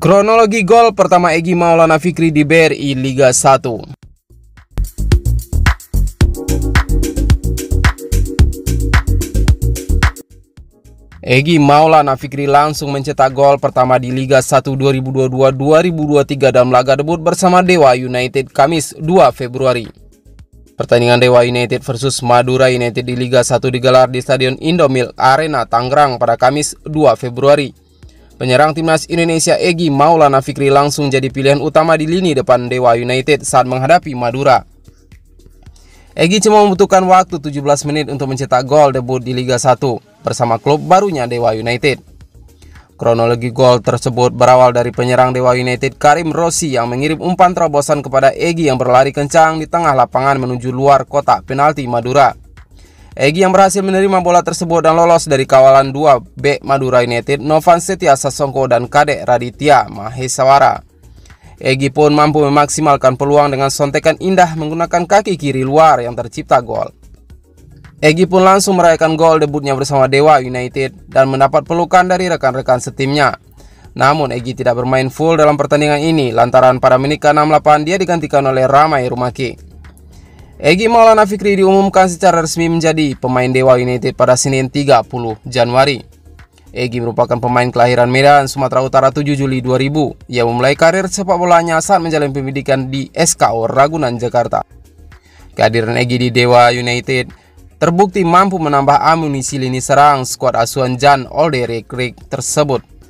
Kronologi gol pertama Egy Maulana Fikri di BRI Liga 1. Egy Maulana Fikri langsung mencetak gol pertama di Liga 1 2022-2023 dalam laga debut bersama Dewa United Kamis 2 Februari. Pertandingan Dewa United versus Madura United di Liga 1 digelar di Stadion Indomilk Arena Tangerang pada Kamis 2 Februari. Penyerang timnas Indonesia Egy Maulana Fikri langsung jadi pilihan utama di lini depan Dewa United saat menghadapi Madura. Egy cuma membutuhkan waktu 17 menit untuk mencetak gol debut di Liga 1 bersama klub barunya Dewa United. Kronologi gol tersebut berawal dari penyerang Dewa United Karim Rossi yang mengirim umpan terobosan kepada Egy yang berlari kencang di tengah lapangan menuju luar kotak penalti Madura. Egy yang berhasil menerima bola tersebut dan lolos dari kawalan 2 bek Madura United Novan Setia Sasongko dan Kadek Raditya Mahesawara. Egy pun mampu memaksimalkan peluang dengan sontekan indah menggunakan kaki kiri luar yang tercipta gol. Egy pun langsung merayakan gol debutnya bersama Dewa United dan mendapat pelukan dari rekan-rekan setimnya. Namun Egy tidak bermain full dalam pertandingan ini lantaran pada menit ke-68 dia digantikan oleh Ramai Rumaki. Egy Maulana Fikri diumumkan secara resmi menjadi pemain Dewa United pada Senin 30 Januari. Egy merupakan pemain kelahiran Medan, Sumatera Utara 7 Juli 2000. Ia memulai karir sepak bolanya saat menjalani pendidikan di SKO Ragunan, Jakarta. Kehadiran Egy di Dewa United terbukti mampu menambah amunisi lini serang skuad asuhan Jan Olderik tersebut.